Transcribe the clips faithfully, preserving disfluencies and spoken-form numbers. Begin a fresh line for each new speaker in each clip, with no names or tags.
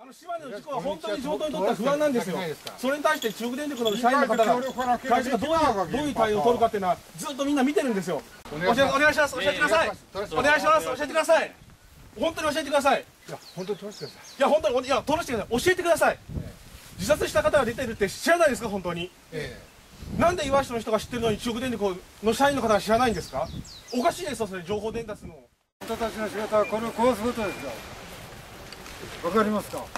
の島根の事故は本当に地元にとっては不安なんですよ。それに対して中部電力の社員の方が会社がどういうどういう対応を取るかっていうのはずっとみんな見てるんですよ。お願いします。教えてください。お願いします。教えてください。本当に教えてください。
いや本当に取らせてください。
いや本当にいや取らせてください。教えてください。自殺した方が出てるって知らないですか本当に。なんで岩下の人が知ってるのに中部電力の社員の方が知らないんですか。おかしいですよそれ情報伝達の。
人たちの仕事はこれを壊すことですよ。わかりますか。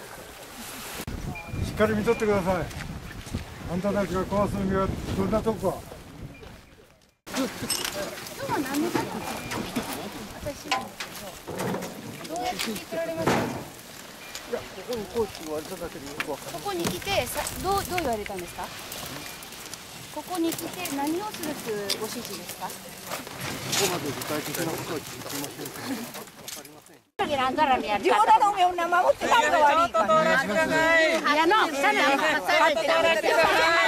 しっかり見とってください。あんたたちが壊す意味はどんなとこか。
今日は何年だったの？私どうやって聞いてられますか？
いや、ここにこうって言われただけでよくわかる。
ここに来てさどうどう言われたんですか？ここに来て何をするというご指示ですか？
ここまで具体的なことは聞いてませんけど。
地元の海を守ってたのが悪いから。
いやの、下に入ってください。
お願いします。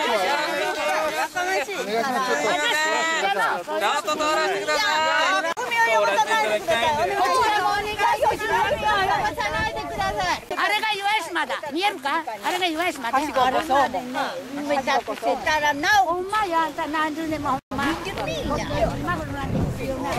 あと通らせてください。
海を汚さないでください。お願いします。
汚さないでください。あれが岩島だ。見えるか？あれが岩島だ。
あれそうでね。めちゃくちゃたらなお。
ほんまやあんた何十年もほんま。
言っていいじゃん。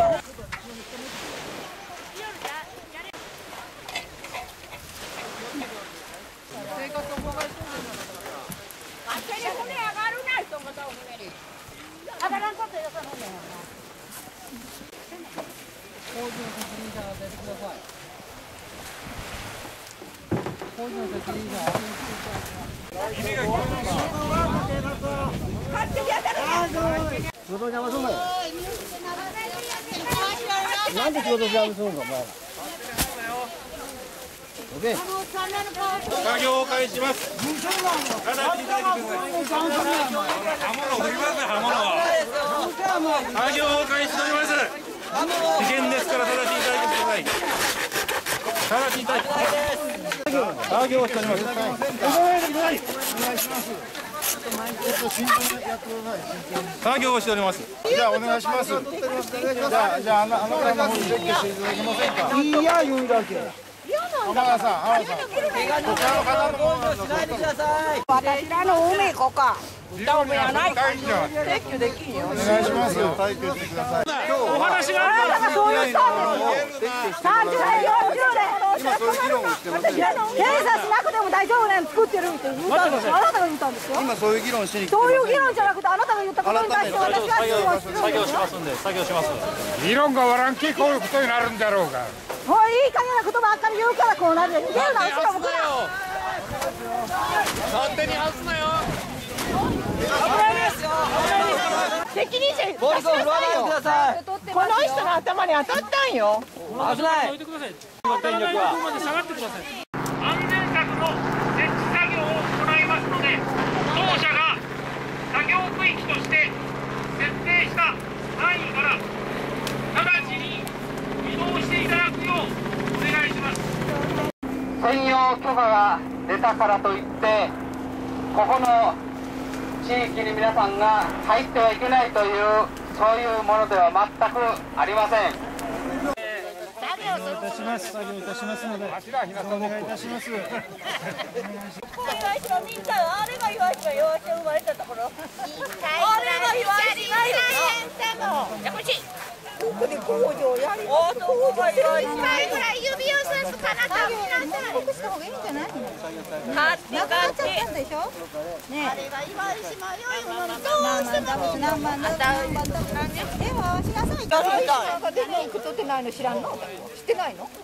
上がらんことよそのね。
工事の責任者が出てください。工事の責任者を仕事に邪魔すんなよ。なんで仕事に邪魔するんかお前ら。
作業を開始します。ただ聞いてください。刃物振りますね刃物は。作業を開始しております。危険ですからただ聞いてください。ただ聞いてください。作業をしております。作業をしております。
じゃあお願いします。じゃあじゃああのあの方の方に撤去していただけませんか。いいや言うだけ。浜田さん、浜田さん。こちらの方のものなんです。
私らの海ここ。歌海やない。撤去できんよ。
お願いします。退去してください。
お話が
あなたがそういう人ですよ。さんじゅうねん、よんじゅうねん。
今そういう議論をしてます。
警察なくても大丈夫なの作ってるって言ったんですよ。あなたが言ったんですよ。
今そういう議論しに来て
そういう議論じゃなくてあなたが言ったことに対して私が質問するんですよ。
しますんで作業します。
議論がわらんきこういうことになるんだろうが。
もういい加減なことばっかり言うからこうなるよ。逃げるな後ろ向くな。
勝手に外すなよ。
責任者
暴力を振るわないでください。
この人の頭に当たったんよ。
危ない。
電力は安全柵の設置作業を行いますので、当社が作業区域として設定した範囲から直ちに移動していただくようお願いします。
専用許可が出たからといってここの地域に皆さんが入ってはいけないというそういうものでは全くありません。
お願いいたします。作業いたしますので、お願いいたします。
これ岩島みんなあれが岩島岩島生まれたところ。あれが岩島やっぱし奥に工場やります。工場やります。
ぐらい指をさすかなた皆さん。
報告した方がいいんじゃない？
買って
なくなっちゃったんでしょ？ね
あれが岩島よいものどうしても
何万だ何万だ何でもしなさい。誰が出ていくとってないの知らんの？知ってないの？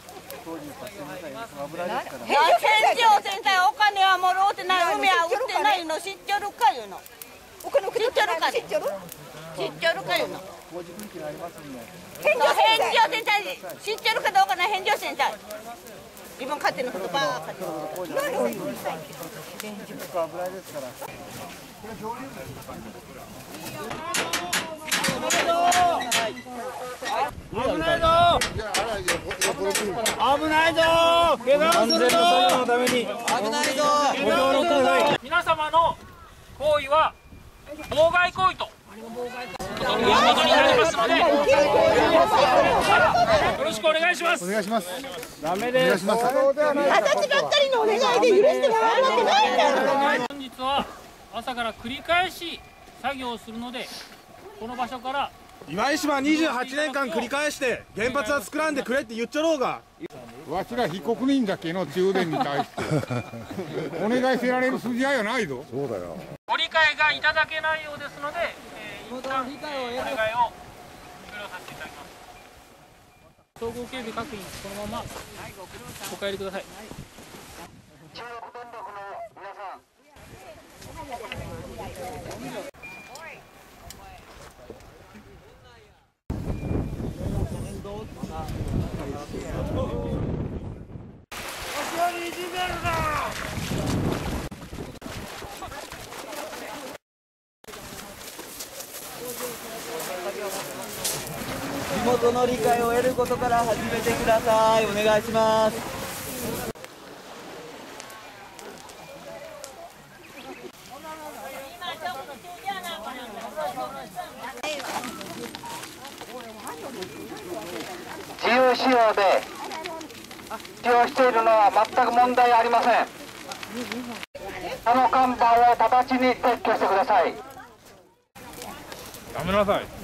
返事をせんたいお金はもろうてない海は売ってないの知っちょるかいうの。
お金送ってないの知っちょる？
知っちょるかいうの。
返事
返事をせんたい知っちょるかどうかの返事をせんたい。自分勝手なことばーかり。
何を言うんですか？
危ないぞ。危ないぞ。怪我をするぞ。危ないぞ。
皆様の行為は妨害行為とことになりますので、よろしくお願いします。
お願いします。
ダメです。
お願いします。
私ばっかりのお願いで許してもらえるわけないんだよ。
本日は朝から繰り返し作業をするので、この場所から
今井島にじゅうはちねんかん繰り返して原発は作らんでくれって言っちゃろうが。
わしら被告人だけの中電に対してお願いせられる筋合いはないぞ。そうだよ。
ご理解がいただけないようですので、えー、一旦理解をお願いを終了させていただきます。総合警備確認、このままお帰りください。
中国電力の皆さん。
地元の理解を得ることから始めてください。お願いします。
自由使用で使用しているのは全く問題ありません。あの看板を直ちに撤去してください。
やめなさい。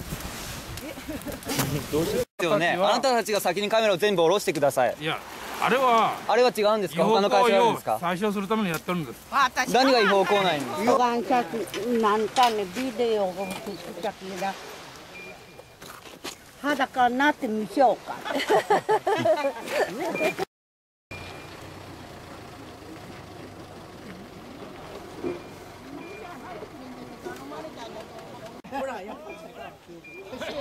ですよね。あなたたちが先にカメラを全部下ろしてください。
いや、あれは
あれは違うんですか。他の会社なんですか。
最小するためにやってるんです。
何が違法行為なんですか。
なんかねビデオを作ったけど裸になってみしょうか。ほらやっぱ